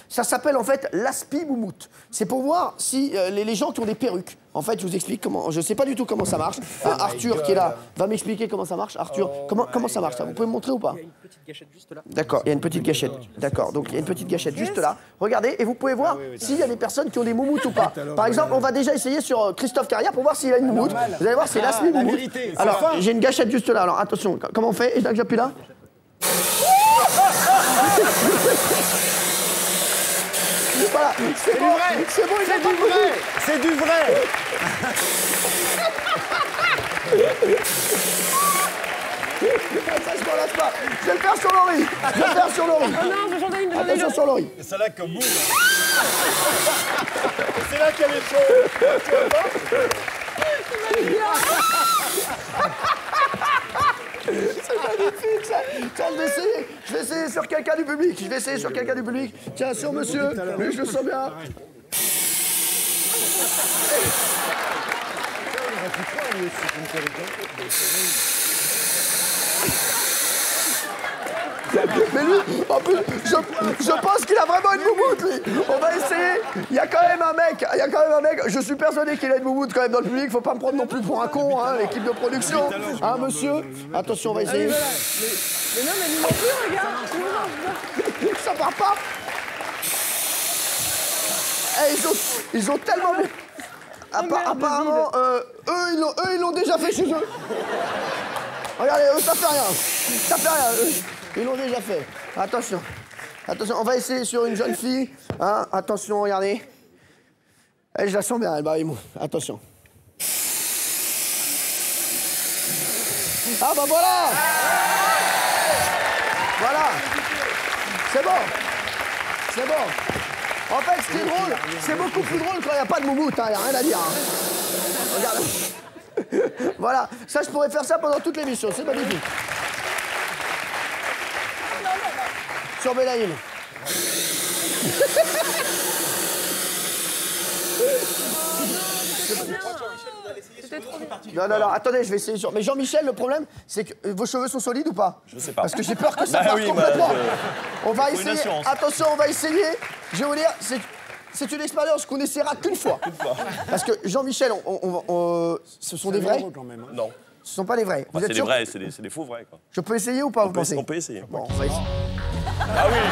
Ça s'appelle en fait l'aspi moumoute. C'est pour voir si les gens qui ont des perruques. En fait, je vous explique comment. Je sais pas du tout comment ça marche. Arthur qui est là va m'expliquer comment ça marche. Arthur, comment ça marche ça? Vous pouvez me montrer ou pas? Il y a une petite gâchette juste là. D'accord, il y a une petite gâchette. D'accord, donc il y a une petite gâchette juste là. Regardez, et vous pouvez voir s'il y a des personnes qui ont des moumoutes ou pas. Par exemple, on va déjà essayer sur Christophe Carrière pour voir s'il a une moumoute. Vous allez voir, c'est l'aspi moumoute. Alors, j'ai une gâchette juste là. Alors, attention, comment on fait? Et là que j'appuie là? Voilà, c'est bon, c'est bon, il a pas de moumoute. C'est du vrai. Ça, je m'en lâche pas. Je vais le faire sur Laurie. Je vais le faire sur Laurie. Oh non, j'en ai une, Attention sur Laurie. C'est là comme boum. C'est là qu'elle est chaude. C'est magnifique ça. Tiens, je vais essayer. Je vais essayer sur quelqu'un du public. Je vais essayer sur quelqu'un du public. Tiens, sur monsieur. Lui, je le sens bien. Mais lui, en plus, je pense qu'il a vraiment une moumoute, lui. On va essayer. Il y a quand même un mec, je suis persuadé qu'il a une moumoute quand même dans le public. Faut pas me prendre non plus pour un con, hein, l'équipe de production. Hein, monsieur? Attention, on va essayer. Mais non, mais lui non plus, regarde. Ça part pas. Eh, ils ont tellement... Apparemment, eux, ils l'ont déjà fait chez eux. Regardez, eux, ça fait rien. Ça fait rien. Ils l'ont déjà fait. Attention. Attention, on va essayer sur une jeune fille. Hein, attention, regardez. Eh, je la sens bien, elle va attention. Ah, bah voilà. Voilà. C'est bon. C'est bon. En fait, ce qui est drôle, c'est beaucoup plus drôle quand il n'y a pas de moumoute. Il n'y a rien à dire. Hein. Regarde. Voilà. Ça, je pourrais faire ça pendant toute l'émission. C'est magnifique. Sur Benaïm. Non, attendez, je vais essayer sur... Mais Jean-Michel, le problème, c'est que vos cheveux sont solides ou pas? Je sais pas. Parce que j'ai peur que ça parte complètement. On va essayer. Attention, on va essayer. Je vais vous dire, c'est une expérience qu'on essaiera qu'une fois. Parce que Jean-Michel, ce sont des vrais? Non. Ce sont pas des vrais. C'est des vrais, c'est des faux vrais, quoi. Je peux essayer ou pas, vous pensez? On peut essayer. Bon, on va essayer. Ah oui.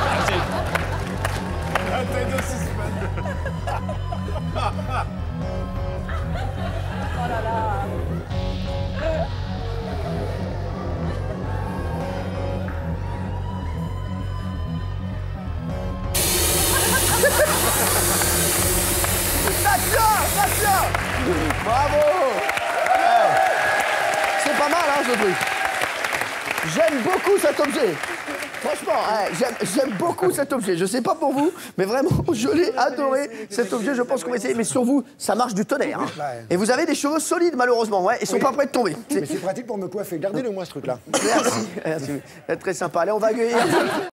Un tête de suspense. Oh là là. Ça tient. Bravo. C'est pas mal, hein, ce truc. J'aime beaucoup cet objet. Franchement, j'aime beaucoup cet objet. Je sais pas pour vous, mais vraiment, je l'ai adoré, cet objet. Je pense qu'on va essayer. Mais sur vous, ça marche du tonnerre. Hein. Et vous avez des cheveux solides, malheureusement. Ouais, ils sont pas prêts de tomber. Mais c'est pratique pour me coiffer. Gardez-le, moi, ce truc-là. Merci. Très sympa. Allez, on va accueillir...